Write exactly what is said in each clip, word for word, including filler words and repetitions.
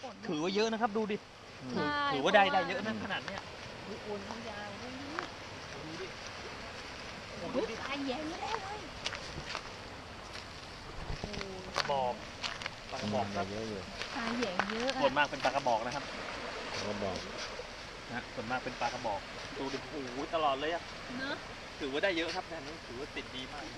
ถือว่าเยอะนะครับดูดิถือว่าได้ได้เยอะนะขนาดเนี้ยอ้วนทั้งยาวดูดิดูดิตายแย่ไม่ได้เลยกระบอกปลากระบอกเยอะอยู่ตายแย่เยอะส่วนมากเป็นปลากระบอกนะครับกระบอกนะส่วนมากเป็นปลากระบอกดูดิโอ้โหตลอดเลยอะเนอะถือว่าได้เยอะครับแทนนี้ถือว่าติดดีมาก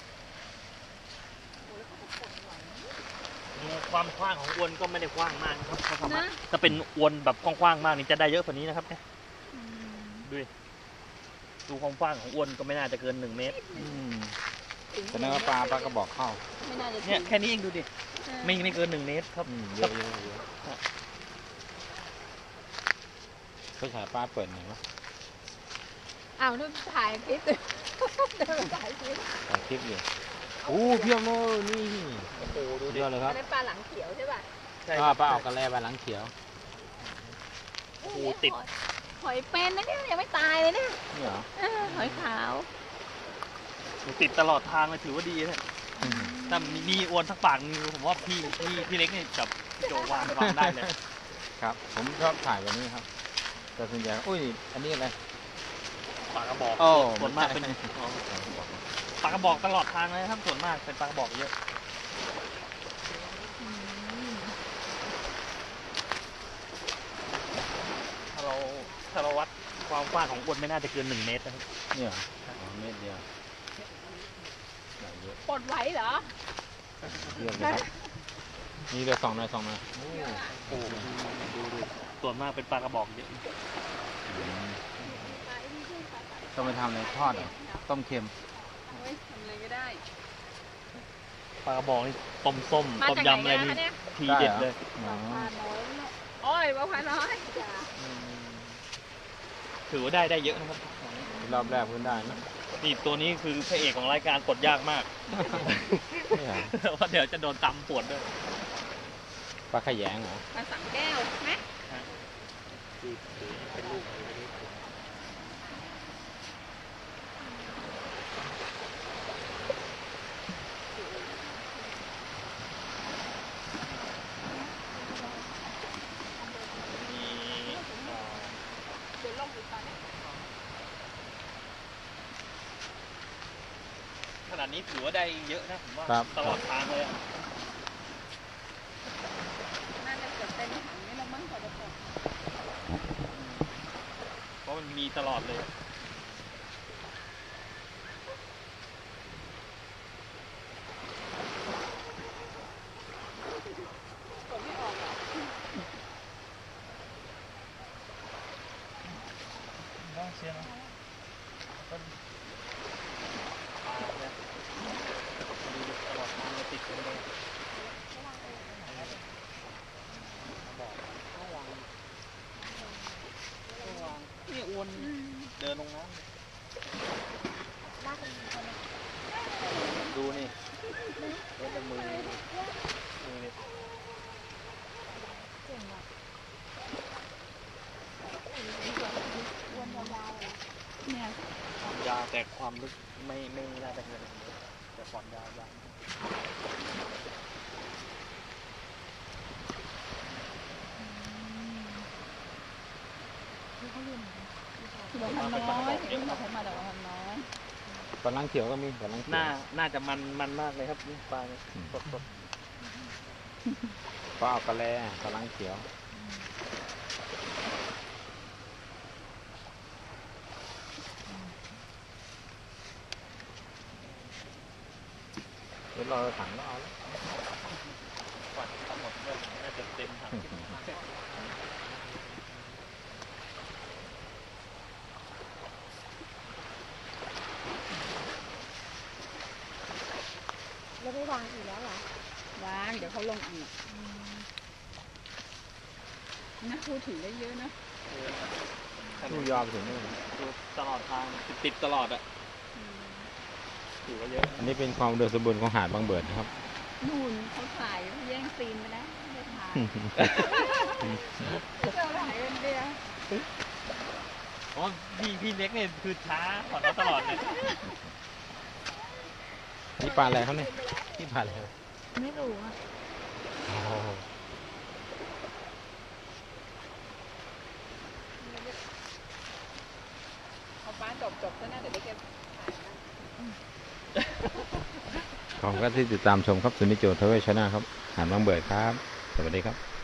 ดูความกว้างของอวนก็ไม่ได้กว้างมากนะครับเขาสามารถถ้าเป็นอวนแบบกว้างๆมากนี่จะได้เยอะกว่านี้นะครับเนี่ยดูดูความกว้างของอวนก็ไม่น่าจะเกินหนึ่งเมตรแสดงว่าปลาปลากระบอกเข้าเนี่ยแค่นี้เองดูดิไม่ไม่เกินหนึ่งเมตรครับเยอะเยอะเยอะเขาฉายปลาเปิดหน่อยวะอ้าวนู่นถ่ายคลิปเดินถ่ายคลิปถ่ายคลิปอยู่โอ้เพียบเลยนี่โอ้โหดูดิเลยครับอันนั้นปลาหลังเขียวใช่ป่ะใช่ปลาออกกระแลปลาหลังเขียวโอ้โหติดหอยเป็นนะเนี่ยยังไม่ตายเลยเนี่ยนี่เหรอหอยขาวติดตลอดทางเลยถือว่าดีนะถ้ามีอวนสักปากนึงผมว่าพี่พี่พี่เล็กนี่กับโจวางวางได้เลยครับผมชอบถ่ายแบบนี้ครับแต่ส่วนใหญ่อุ้ยอันนี้อะไรปลากระบอกส่วนมากเป็นปลากระบอกตลอดทางเลยครับส่วนมากเป็นปลากระบอกเยอะถ้าเราถ้าเราวัดความกว้างของอวนไม่น่าจะเกินหนึ่งเมตรนะครับเนี่ยเมตรเดียวปลดไหวเหรอเยอะเลยครับนี่เดี๋ยวสองหน่อยสองหน่อยโอ้ดูดูส่วนมากเป็นปลากระบอกเยอะต้องไปทำอะไรทอดเหรอต้มเค็มทำอะไรก็ได้ปลากระบอกนี่ต้มส้มต้มยำอะไรนี่ทีเด็ดเลยโอ้ยปลาพาน้อยถือว่าได้ได้เยอะนะครับรอบแรกเพิ่งได้นะนี่ตัวนี้คือพระเอกของรายการปลดยากมากเพราะเดี๋ยวจะโดนตำปวดด้วยปลาขยงเหรอปลาสังแก้วไหมเป็นลูกขนาดนี้ถือว่าได้เยอะนะผมว่าตลอดทางเลยอ่ะน่าจะเกิดเป็นถังนี้แล้วมั้งพอจะพอเพราะมันมีตลอดเลยกดไม่ออกหรอน่าเสียนะติดเลยนี่อ้วนเดินลงน้ำดูนี่เล่นมือมือนี่เนี่ยความยาวแต่ความลึกไม่ไม่น่าจะเกินแต่ความยาวยาวคือเราทำน้อยที่เราทำมาแต่เราทำน้อยปลาลังเขียวก็มีปลาลังเขียวน่าน่าจะมันมันมากเลยครับปลาเนี่ยสดสดปลาออกกระแลปลาลังเขียวเดี๋ยวรอถังก็เอาแล้วกว่าทั้งหมดก็น่าจะเต็มถังแล้วไม่วางอีกแล้วเหรอวางเดี๋ยวเขาลงอีกนะพูดถึงได้เยอะนะดูยาวไปถึงนี่ตลอดทางติดตลอดอ่ะถือว่าเยอะอันนี้เป็นความอุดมสมบูรณ์ของหาดบางเบิดนะครับนู่นเขาถ่ายเขาแย่งซีนไปแล้วไม่ถ่ายเราถ่ายกันเดียวอ๋อพี่พี่เล็กเนี่ยคือช้าขอเราตลอดเลยนี่ปลาอะไรครับเนี่ยนี่ปลาอะไรไม่รู้อ่ะป้าจบจบซะนะเดี๋ยวได้เก็บถ่ายบ้างขอบคุณที่ติดตามชมครับสุนิโจทเวชนะครับหาดบางเบิดครับสวัสดีครับ